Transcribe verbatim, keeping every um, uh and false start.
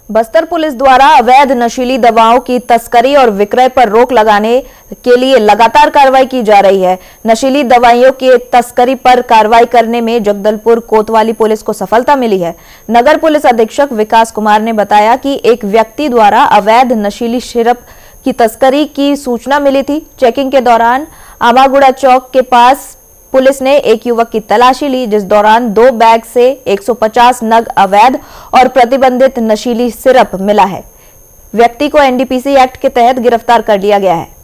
Bastar police द्वारा अवैध नशीली दवाओं की तस्करी और विक्रय पर रोक लगाने के लिए लगातार कार्रवाई की जा रही है। नशीली दवाइयों की तस्करी पर कार्रवाई करने में जगदलपुर कोतवाली पुलिस को सफलता मिली है। नगर पुलिस अधीक्षक विकास कुमार ने बताया कि एक व्यक्ति द्वारा अवैध नशीली सिरप की तस्करी की सूचना मिली थी। चेकिंग के दौरान आमागुड़ा चौक के पास पुलिस ने एक युवक की तलाशी ली, जिस दौरान दो बैग से एक सौ पचास नग अवैध और प्रतिबंधित नशीली सिरप मिला है। व्यक्ति को N D P C act के तहत गिरफ्तार कर लिया गया है।